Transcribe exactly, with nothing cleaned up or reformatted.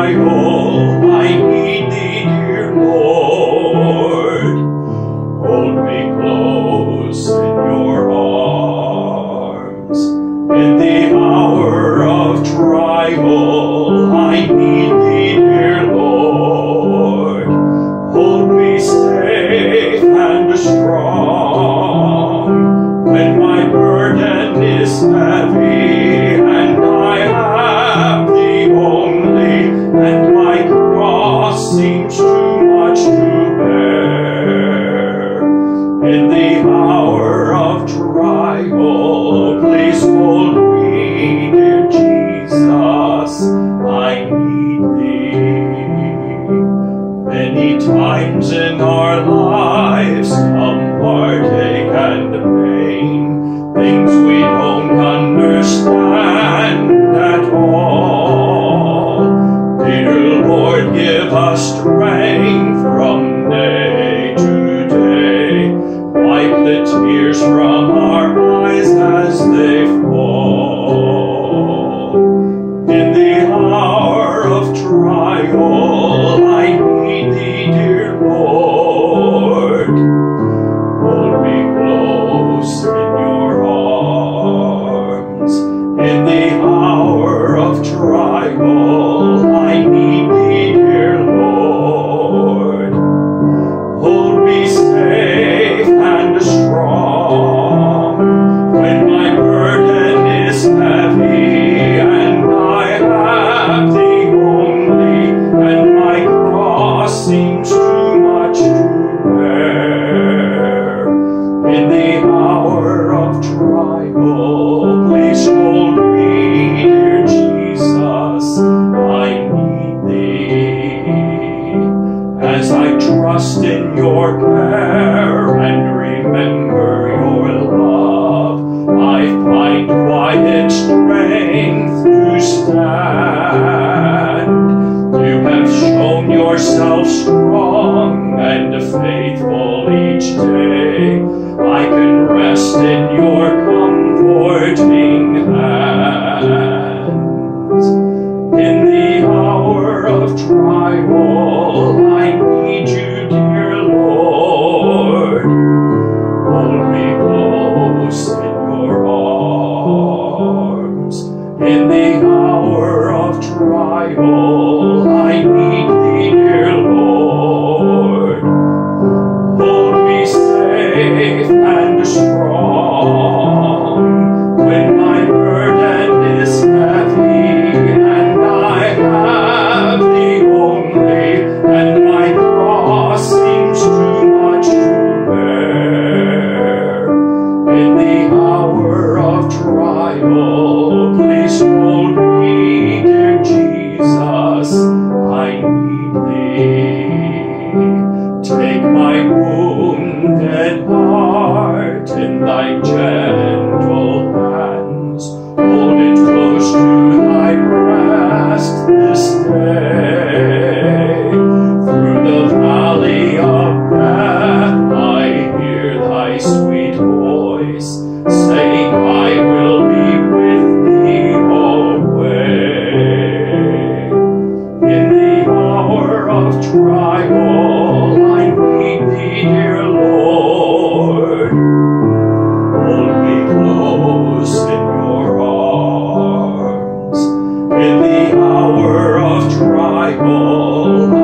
trial, I need thee, dear Lord. Hold me close in your arms. In the hour of trial, I need thee, dear Lord. Hold me safe and strong when my burden is heavy and I have thee only, and my cross seems too much to bear. In the hour of trial, please hold me, dear Jesus, I need thee. Many times in our lives come heartache and pain, things we don't understand at all. Dear Lord, give us strength from day to day. Wipe the tears from our eyes as they fall. In the hour of trial, I need thee, dear Lord. Hold me close in your arms. In the hour of trial, I need thee, dear Lord. Hold me safe and strong when my burden is heavy and I have thee only, and my cross seems too much to bear. In the hour of trial, please hold me, dear Jesus, I need thee. As I trust in your care and remember your love, I find quiet strength to stand. You have shown yourself strong and faithful each day. I can rest in your comforting hands. In the hour of trial, I need you, dear Lord. Hold me close in your arms. In the hour of trial, I need thee, dear Lord. Hold me safe and strong when my burden is heavy and I have thee only, and my cross seems too much to bear. In the hour of trial, please hold me, dear Jesus, I need thee. Take my wounded heart in thy gentle hands. Hold it close to thy breast this day. Through the valley of death, I hear thy sweet voice saying, I will be with thee always. In the hour of trial, I need thee, dear Lord. Hold me close in your arms. In the hour of trial,